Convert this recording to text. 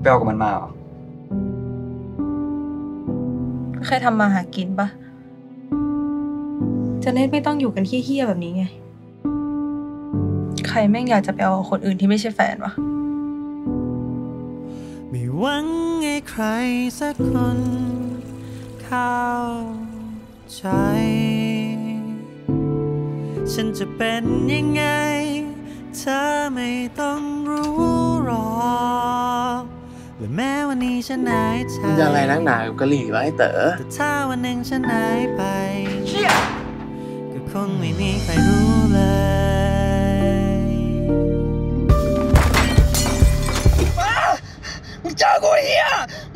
ไปเอากับมันมาเหรอแค่ทำมาหากินปะจะเน็ตไม่ต้องอยู่กันเฮี้ยๆแบบนี้ไงใครแม่งอยากจะไปเอาคนอื่นที่ไม่ใช่แฟนวะไม่หวังให้ใครสักคนเข้าใจฉันจะเป็นยังไงเธอไม่ต้องรู้หรอกและแม้วันนี้ฉันหายใจจะอะไรนักหนากับกะหรี่วะไอ้เต๋อแต่ถ้าวันหนึ่งฉันหายไปก็คงไม่มีใครรู้เลยมึงเจอกูเฮีย